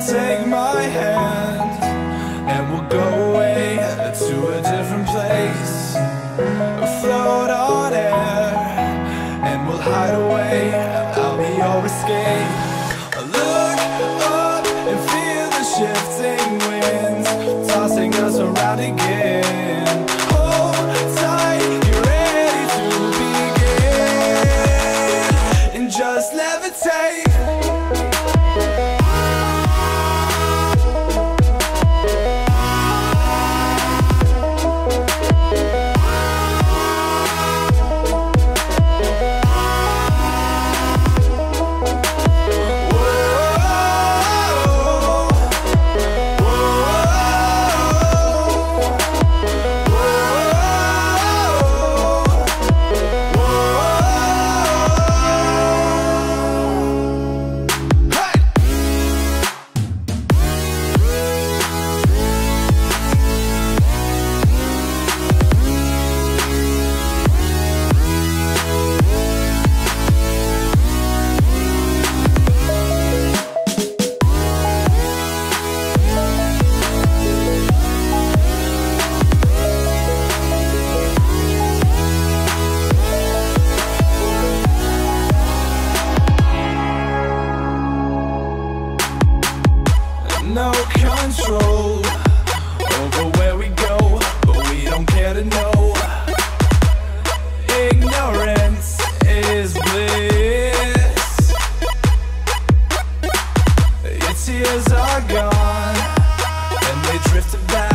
take my hand and we'll go away to a different place, float on air and we'll hide away. I'll be your escape. Look up and feel the shifting winds tossing us around again. Hold tight, get ready to begin, and just levitate. No control over where we go, but we don't care to know. Ignorance is bliss. Your tears are gone and they drifted back.